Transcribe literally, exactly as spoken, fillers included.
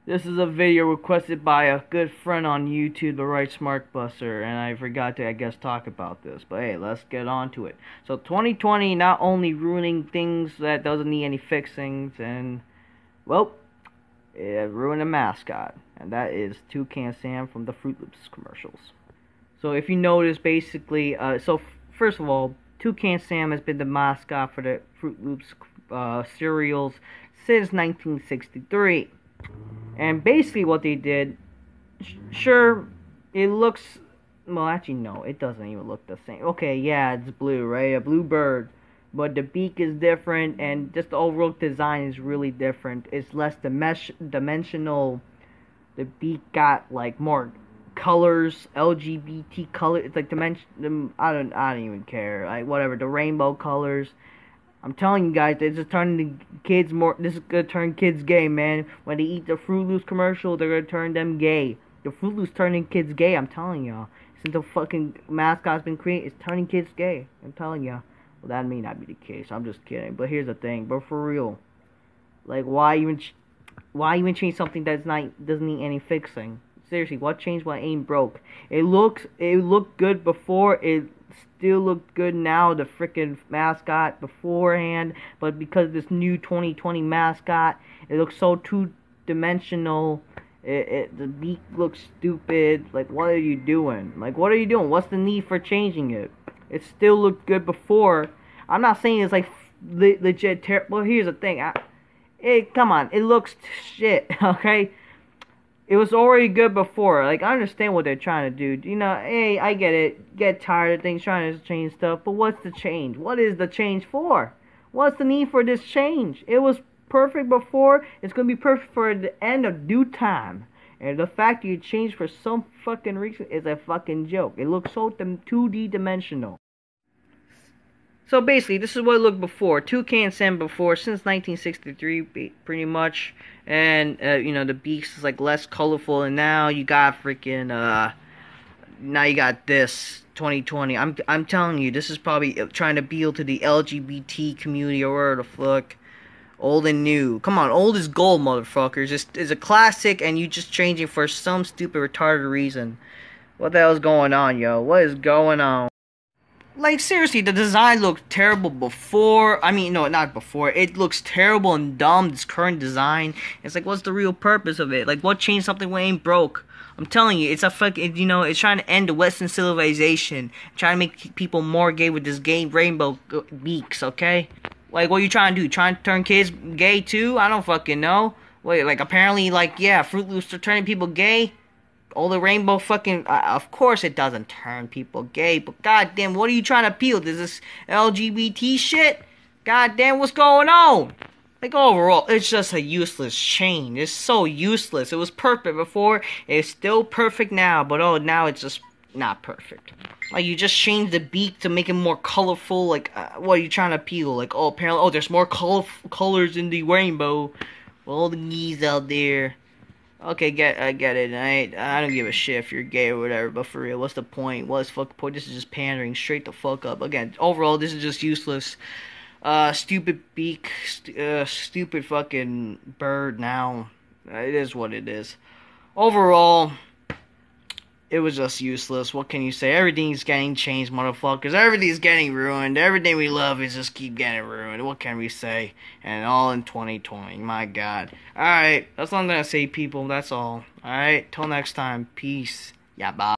This is a video requested by a good friend on YouTube, the Right Smart Buster, and I forgot to, I guess, talk about this. But hey, let's get on to it. So twenty twenty not only ruining things that doesn't need any fixings, and, well, it ruined a mascot. And that is Toucan Sam from the Fruit Loops commercials. So if you notice, basically, uh, so first of all, Toucan Sam has been the mascot for the Fruit Loops uh, cereals since nineteen sixty-three. And basically what they did, sure, it looks, well, actually, no, it doesn't even look the same. Okay, yeah, it's blue, right? A blue bird. But the beak is different, and just the overall design is really different. It's less dimensional. The beak got, like, more colors, L G B T colors. It's like dimension, I don't, I don't even care. Like, whatever, the rainbow colors. I'm telling you guys, this is turning the kids more. This is gonna turn kids gay, man. When they eat the Fruit Loops commercial, they're gonna turn them gay. The Fruit Loops turning kids gay. I'm telling y'all. Since the fucking mascot's been created, it's turning kids gay. I'm telling y'all. Well, that may not be the case. I'm just kidding. But here's the thing. But for real, like, why even, why even change something that's not doesn't need any fixing? Seriously, what changed when it ain't broke? It looks, it looked good before. It still looked good now, the freaking mascot beforehand, but because of this new twenty twenty mascot, it looks so two-dimensional. It, it the beak looks stupid. Like, what are you doing? Like, what are you doing? What's the need for changing it? It still looked good before. I'm not saying it's like le legit terrible. Well, here's the thing. I, it come on, it looks shit. Okay. It was already good before. Like, I understand what they're trying to do. You know, hey, I get it. Get tired of things, trying to change stuff. But what's the change? What is the change for? What's the need for this change? It was perfect before. It's going to be perfect for the end of due time. And the fact you changed for some fucking reason is a fucking joke. It looks so two D dimensional. So basically, this is what it looked before. Toucan Sam before, since nineteen sixty-three, pretty much. And, uh, you know, the beaks is, like, less colorful. And now you got freaking, uh, now you got this, twenty twenty. I'm, I'm telling you, this is probably trying to appeal to the L G B T community or whatever the fuck. Old and new. Come on, old is gold, motherfuckers. It's, it's a classic, and you just changing for some stupid, retarded reason. What the hell is going on, yo? What is going on? Like, seriously, the design looked terrible before. I mean, no, not before. It looks terrible and dumb, this current design. It's like, what's the real purpose of it? Like, what changed something when it ain't broke? I'm telling you, it's a fucking, you know, it's trying to end the Western civilization. Trying to make people more gay with this gay rainbow beaks, okay? Like, what are you trying to do? Trying to turn kids gay, too? I don't fucking know. Wait, like, apparently, like, yeah, Fruit Loops are turning people gay? All the rainbow fucking, uh, of course it doesn't turn people gay, but goddamn, what are you trying to appeal? Is this L G B T shit? Goddamn, what's going on? Like, overall, it's just a useless change. It's so useless. It was perfect before, it's still perfect now, but oh, now it's just not perfect. Like, you just changed the beak to make it more colorful. Like, uh, what are you trying to appeal? Like, oh, apparently, oh, there's more color colors in the rainbow. All the geese out there. Okay, get I get it. I I don't give a shit if you're gay or whatever. But for real, what's the point? What's the fuck point? This is just pandering straight the fuck up. Again, overall, this is just useless. Uh, stupid beak, st uh, stupid fucking bird. Now, it is what it is. Overall, it was just useless. What can you say? Everything's getting changed, motherfuckers. Everything's getting ruined. Everything we love is just keep getting ruined. What can we say? And all in twenty twenty. My God. Alright. That's all I'm gonna say, people. That's all. Alright. Till next time. Peace. Yeah, bye.